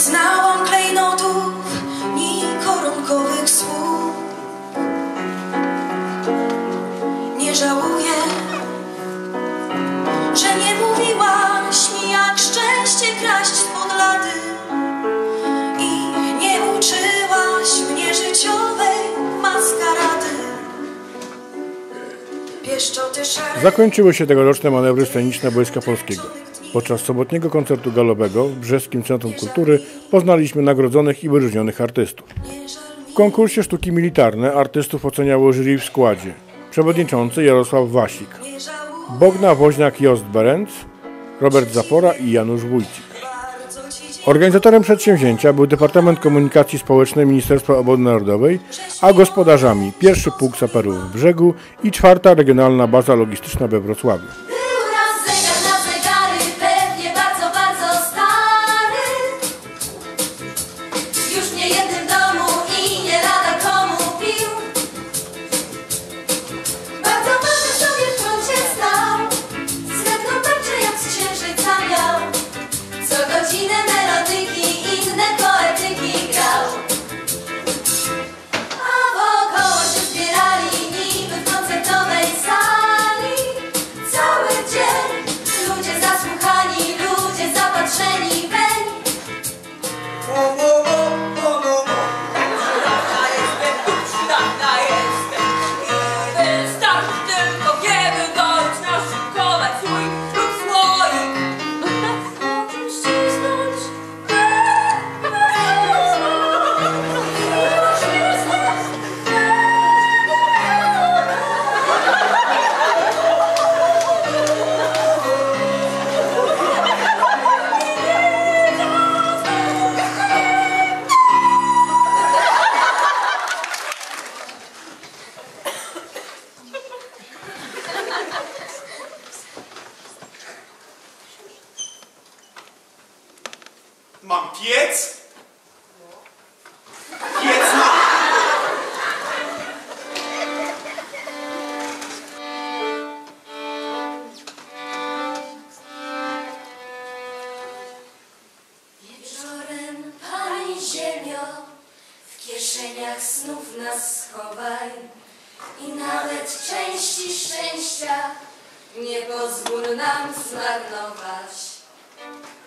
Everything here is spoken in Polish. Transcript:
znałam klejnotów ni koronkowych słów. Nie żałuję, że nie mówiłaś mi, jak szczęście kraść spod lady i nie uczyłaś mnie życiowej maskarady. Pieszczoty szare. Zakończyły się tegoroczne manewry sceniczne Wojska Polskiego. Podczas sobotniego koncertu galowego w Brzeskim Centrum Kultury poznaliśmy nagrodzonych i wyróżnionych artystów. W konkursie Sztuki Militarne artystów oceniało jury w składzie: przewodniczący Jarosław Wasik, Bogna Woźniak-Jost-Berenc, Robert Zapora i Janusz Wójcik. Organizatorem przedsięwzięcia był Departament Komunikacji Społecznej Ministerstwa Obrony Narodowej, a gospodarzami 1. Pułk Saperów w Brzegu i 4. Regionalna Baza Logistyczna we Wrocławiu. Mam piec? Piec mam! Wieczorem, Pani Ziemio, w kieszeniach snów nas schowaj i nawet części szczęścia nie pozwól nam zmarnować.